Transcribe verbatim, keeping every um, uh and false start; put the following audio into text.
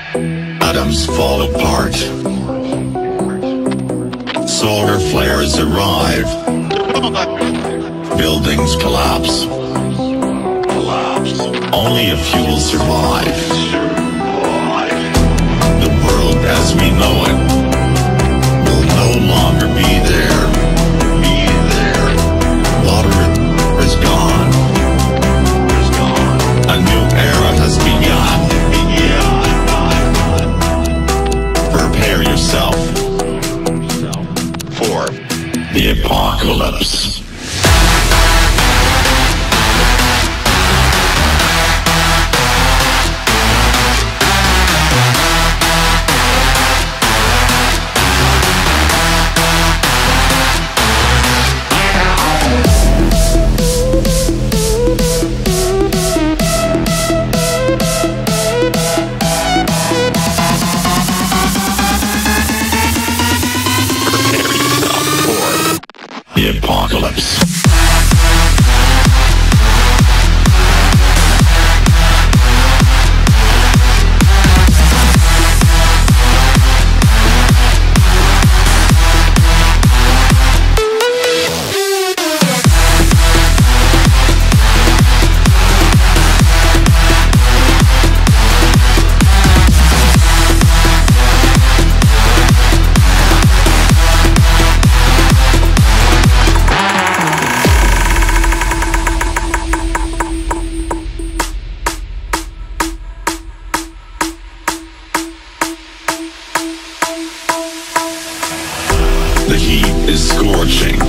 Atoms fall apart. Solar flares arrive. Buildings collapse. Only a few will survive. The world as we know it will no longer be there. Be there. Water is gone. A new era has begun. Prepare yourself for the apocalypse. The apocalypse. The heat is scorching.